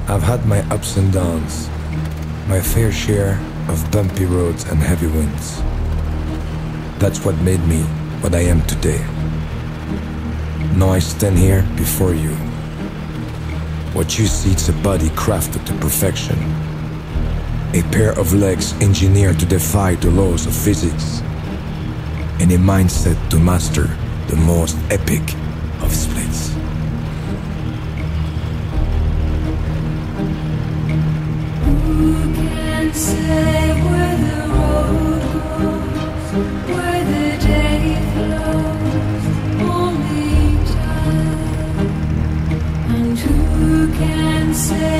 I've had my ups and downs, my fair share of bumpy roads and heavy winds. That's what made me what I am today. Now I stand here before you. What you see is a body crafted to perfection. A pair of legs engineered to defy the laws of physics. And a mindset to master the most epic of splits. Who can say where the road goes, where the day flows? Only time. And who can say